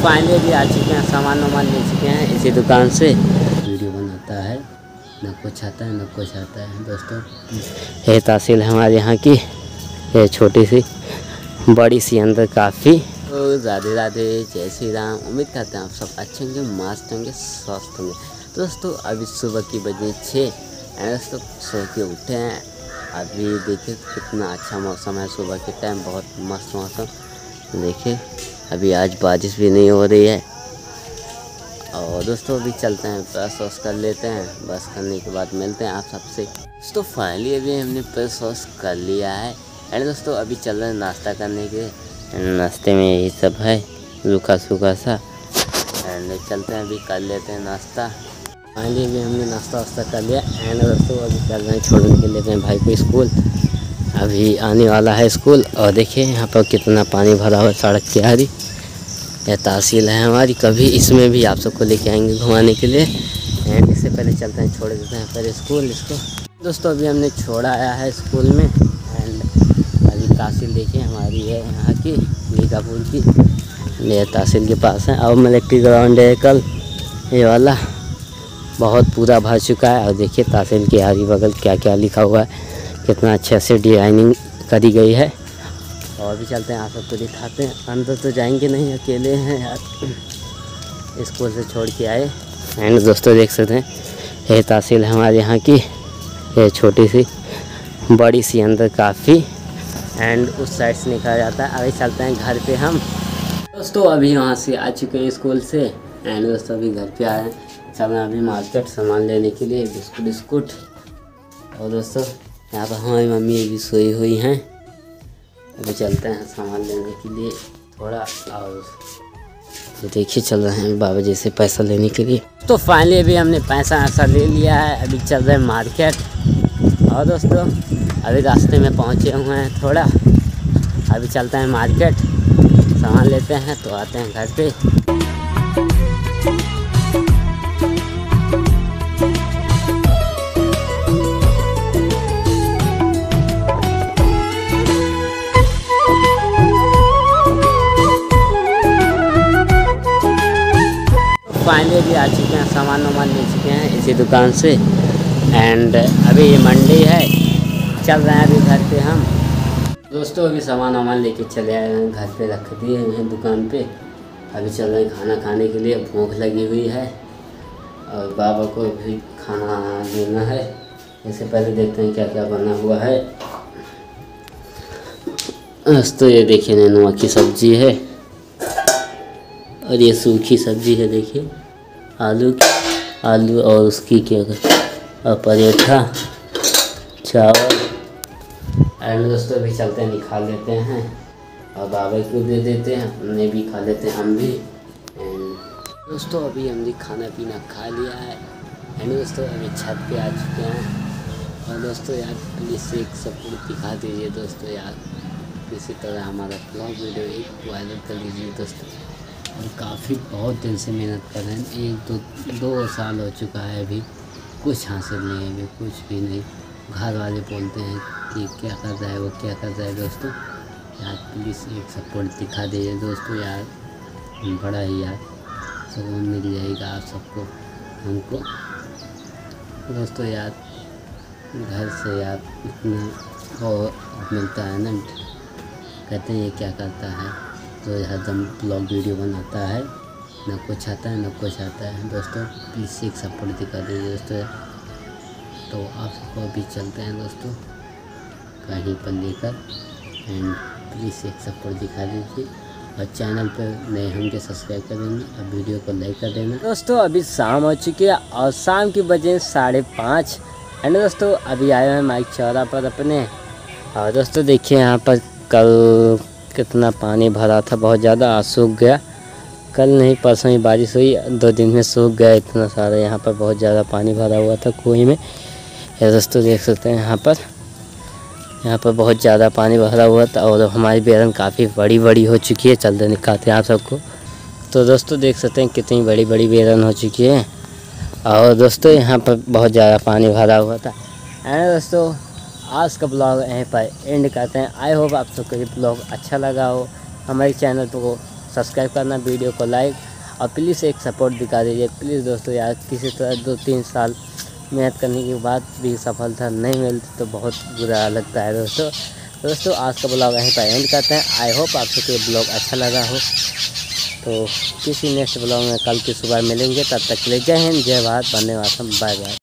Finally भी आ चुके हैं, सामान वामान ले चुके हैं इसी दुकान से। वीडियो बनाता है, न कुछ आता है न कुछ आता है दोस्तों। ये तहसील हमारे यहाँ की, ये छोटी सी बड़ी सी अंदर काफ़ी। तो राधे राधे, जय श्री राम। उम्मीद करते हैं आप सब अच्छे होंगे, मस्त होंगे, स्वस्थ होंगे। दोस्तों अभी सुबह की बजे 6 दोस्तों सो के उठे हैं। अभी देखिए कितना अच्छा मौसम है, सुबह के टाइम बहुत मस्त मौसम। देखिए अभी आज बारिश भी नहीं हो रही है। और दोस्तों अभी चलते हैं, ब्रश वश कर लेते हैं। ब्रश करने के बाद मिलते हैं आप सबसे। दोस्तों फाइनली अभी हमने ब्रश वश कर लिया है एंड दोस्तों अभी चल रहे हैं नाश्ता करने के। नाश्ते में यही सब है, रूखा सूखा सा। एंड चलते हैं, अभी कर लेते हैं नाश्ता। फाइनली अभी हमने नाश्ता वास्ता कर लिया एंड दोस्तों अभी चल रहे हैं छोड़ने के लिए अपने भाई को स्कूल। अभी आने वाला है स्कूल। और देखिए यहाँ पर कितना पानी भरा हुआ है सड़क किनारे। यह तहसील है हमारी, कभी इसमें भी आप सबको लेके आएंगे घुमाने के लिए। एंड इससे पहले चलते हैं, छोड़ देते हैं पहले स्कूल इसको। दोस्तों अभी हमने छोड़ा आया है स्कूल में। एंड अभी तहसील देखिए हमारी है यहाँ की, लीकापुर की। ये तहसील के पास है। अब मिलिट्री ग्राउंड है कल ये वाला, बहुत पूरा भर चुका है। और देखिए तहसील के आगे बगल क्या क्या लिखा हुआ है, कितना अच्छे से डिज़ाइनिंग करी गई है। और भी चलते हैं, आप सबको दिखाते हैं। अंदर तो जाएंगे नहीं, अकेले हैं यार, स्कूल से छोड़ के आए। एंड दोस्तों देख सकते हैं ये तहसील हमारे यहाँ की, ये छोटी सी बड़ी सी अंदर काफ़ी। एंड उस साइड से निकला जाता है। अभी चलते हैं घर पे हम। दोस्तों अभी वहाँ से आ चुके हैं स्कूल से। एंड दोस्तों अभी घर पे आए हैं, चल रहे हैं अभी मार्केट सामान लेने के लिए, बिस्कुट। और दोस्तों यहाँ पर हमारी मम्मी अभी सोई हुई हैं। अभी चलते हैं सामान लेने के लिए थोड़ा। और ये देखिए चल रहे हैं बाबा जी से पैसा लेने के लिए। तो फाइनली अभी हमने पैसा ऐसा ले लिया है। अभी चल रहे हैं मार्केट। और दोस्तों अभी रास्ते में पहुँचे हुए हैं थोड़ा। अभी चलते हैं मार्केट, सामान लेते हैं तो आते हैं घर पे। फाइनली भी आ चुके हैं, सामान वामान ले चुके हैं इसी दुकान से। एंड अभी ये मंडी है, चल रहे हैं अभी घर पे हम। दोस्तों अभी सामान वामान लेके चले आए हैं, घर पे रख दिए हैं दुकान पे। अभी चल रहे हैं खाना खाने के लिए, भूख लगी हुई है। और बाबा को भी खाना देना है। इससे पहले देखते हैं क्या क्या बना हुआ है। दोस्तों ये देखिए नेनुआ की सब्जी है, और ये सूखी सब्जी है देखिए, आलू और उसकी क्या और पराठा, चावल। एंड दोस्तों अभी चलते हैं, निकाल लेते हैं और बाबा को दे देते हैं, हमने भी खा लेते हैं हम भी। एंड दोस्तों अभी हमने खाना पीना खा लिया है। एंड दोस्तों अभी छत पे आ चुके हैं। और दोस्तों यार प्लीज़ एक सपोर्ट दिखा दीजिए दोस्तों यार, इसी तरह हमारा ब्लॉग वीडियो एक वायरल कर लीजिए दोस्तों। और काफ़ी बहुत दिन से मेहनत कर रहे हैं, 1-2 साल हो चुका है, अभी कुछ हासिल नहीं है, अभी कुछ भी नहीं। घर वाले बोलते हैं कि क्या कर रहा है वो, क्या कर रहा है दोस्तों। यार प्लीज़ एक सपोर्ट दिखा दीजिए दोस्तों यार, बड़ा ही यार सुकून मिल जाएगा आप सबको, हमको दोस्तों यार। घर से यार इतना वो मिलता है ना, कहते हैं ये क्या करता है, तो हरदम ब्लॉग वीडियो बनाता है, ना कुछ आता है ना कुछ आता है दोस्तों। प्लीज़ एक सपोर्ट दिखा दीजिए दोस्तों। तो आप सबको अभी चलते हैं दोस्तों कहीं पर लेकर। एंड प्लीज़ एक सपोर्ट दिखा दीजिए, और चैनल पर नए होंगे सब्सक्राइब कर देना और वीडियो को लाइक कर देना। दोस्तों अभी शाम हो चुकी है और शाम की बजे 5:30। एंड दोस्तों अभी आए हैं माइक चौरा पर अपने। और दोस्तों देखिए यहाँ पर कल कितना पानी भरा था, बहुत ज़्यादा, आज सूख गया। कल नहीं परसों ही बारिश हुई, 2 दिन में सूख गया इतना सारा। यहाँ पर बहुत ज़्यादा पानी भरा हुआ था कुएं में। ये दोस्तों देख सकते हैं यहाँ पर बहुत ज़्यादा पानी भरा हुआ था। और हमारी बेरन काफ़ी बड़ी बड़ी हो चुकी है, चलते दिखाते हैं आप सबको। तो दोस्तों देख सकते हैं कितनी बड़ी बड़ी बेरन हो चुकी है। और दोस्तों यहाँ पर बहुत ज़्यादा पानी भरा हुआ था। एंड दोस्तों आज का ब्लॉग यहीं पर एंड करते हैं। आई होप आप सबको ये ब्लॉग अच्छा लगा हो। हमारे चैनल को सब्सक्राइब करना, वीडियो को लाइक और प्लीज़ एक सपोर्ट दिखा दीजिए प्लीज़ दोस्तों। यार किसी तरह 2-3 साल मेहनत करने के बाद भी सफलता नहीं मिलती तो बहुत बुरा लगता है दोस्तों। आज का ब्लॉग यहीं पर एंड करते हैं। आई होप आप सबको ये ब्लॉग अच्छा लगा हो। तो किसी नेक्स्ट ब्लॉग में कल की सुबह मिलेंगे, तब तक के लिए जय हिंद, जय भारत, वंदे मातरम, बाय बाय।